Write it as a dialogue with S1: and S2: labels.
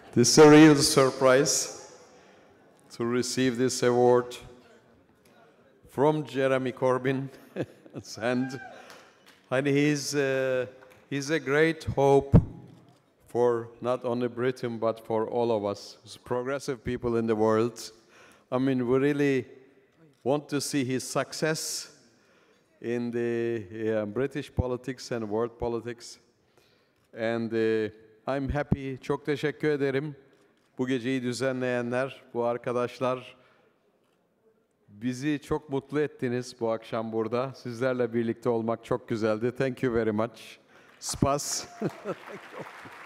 S1: This is a real surprise to receive this award from Jeremy Corbyn. And he's a great hope for not only Britain, but for all of us, progressive people in the world. I mean, we really want to see his success in the British politics and world politics. And I'm happy, çok teşekkür ederim. Bu geceyi düzenleyenler, bu arkadaşlar, bizi çok mutlu ettiniz bu akşam burada. Sizlerle birlikte olmak çok güzeldi. Thank you very much. Spas.